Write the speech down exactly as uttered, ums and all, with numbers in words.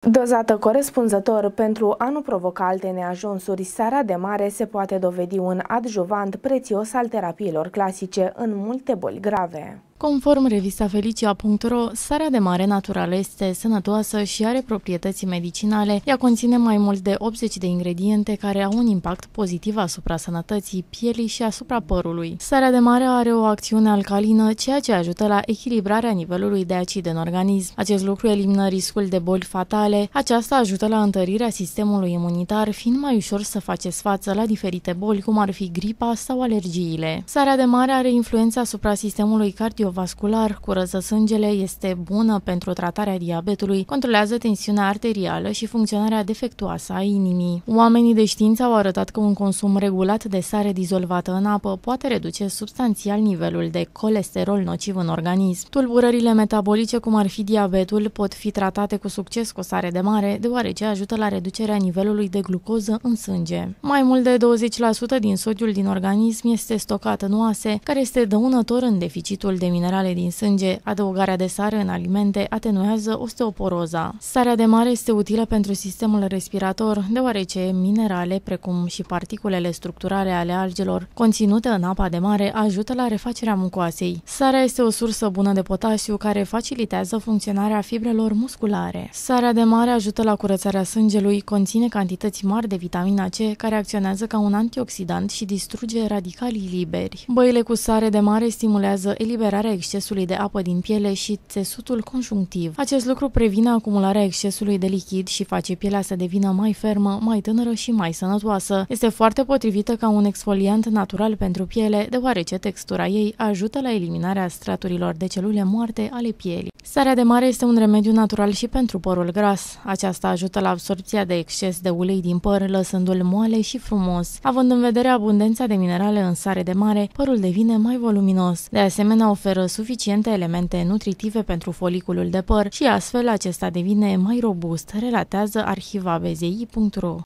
Dozată corespunzător pentru a nu provoca alte neajunsuri, sarea de mare se poate dovedi un adjuvant prețios al terapiilor clasice în multe boli grave. Conform revista Felicia punct ro, sarea de mare naturală este sănătoasă și are proprietăți medicinale. Ea conține mai mult de optzeci de ingrediente care au un impact pozitiv asupra sănătății pielii și asupra părului. Sarea de mare are o acțiune alcalină, ceea ce ajută la echilibrarea nivelului de acid în organism. Acest lucru elimină riscul de boli fatale. Aceasta ajută la întărirea sistemului imunitar, fiind mai ușor să faceți față la diferite boli, cum ar fi gripa sau alergiile. Sarea de mare are influență asupra sistemului cardiovascular, curăță sângele, este bună pentru tratarea diabetului, controlează tensiunea arterială și funcționarea defectuoasă a inimii. Oamenii de știință au arătat că un consum regulat de sare dizolvată în apă poate reduce substanțial nivelul de colesterol nociv în organism. Tulburările metabolice, cum ar fi diabetul, pot fi tratate cu succes cu sare de mare, deoarece ajută la reducerea nivelului de glucoză în sânge. Mai mult de douăzeci la sută din sodiul din organism este stocat în oase, care este dăunător în deficitul de minerale din sânge. Adăugarea de sare în alimente atenuează osteoporoza. Sarea de mare este utilă pentru sistemul respirator, deoarece minerale, precum și particulele structurale ale algelor conținute în apa de mare, ajută la refacerea mucoasei. Sarea este o sursă bună de potasiu care facilitează funcționarea fibrelor musculare. Sarea de mare ajută la curățarea sângelui, conține cantități mari de vitamina C, care acționează ca un antioxidant și distruge radicalii liberi. Băile cu sare de mare stimulează eliberarea excesului de apă din piele și țesutul conjunctiv. Acest lucru previne acumularea excesului de lichid și face pielea să devină mai fermă, mai tânără și mai sănătoasă. Este foarte potrivită ca un exfoliant natural pentru piele, deoarece textura ei ajută la eliminarea straturilor de celule moarte ale pielii. Sarea de mare este un remediu natural și pentru părul gras. Aceasta ajută la absorbția de exces de ulei din păr, lăsându-l moale și frumos. Având în vedere abundența de minerale în sare de mare, părul devine mai voluminos. De asemenea, oferă suficiente elemente nutritive pentru foliculul de păr și astfel acesta devine mai robust, relatează arhiva b z i punct ro.